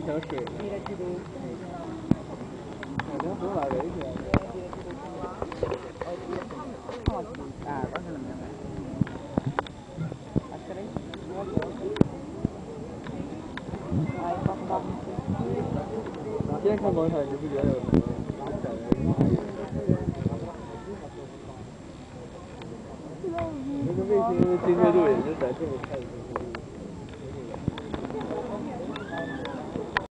条水。两头拉围去。健康状态你不觉得？那个卫星的精确度也就在这么看。